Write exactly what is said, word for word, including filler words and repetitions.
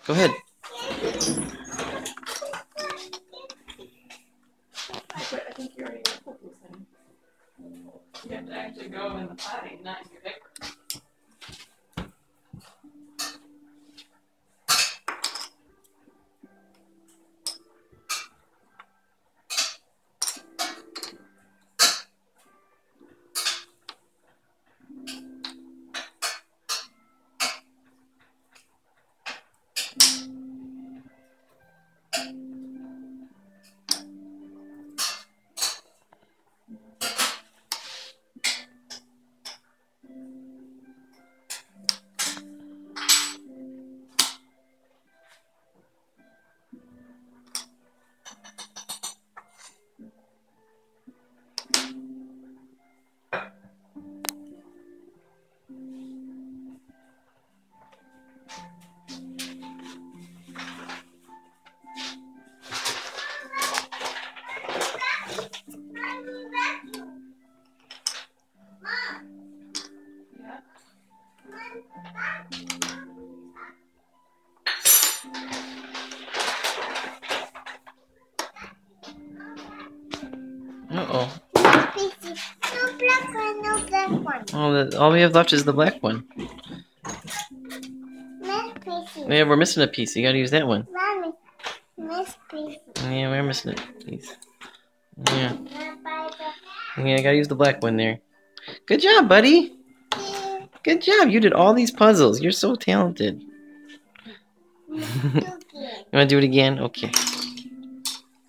Go ahead. I think you already put this in. You have to actually go in the potty, not in your diaper. Uh-oh. No black one, no black one. Oh, the, all we have left is the black one. Miss Pieces. Yeah, we're missing a piece. You gotta use that one. Mommy, Miss Pieces. Yeah, we're missing a piece. Yeah. Yeah, I gotta use the black one there. Good job, buddy. Good job. You did all these puzzles. You're so talented. You wanna do it again? Okay.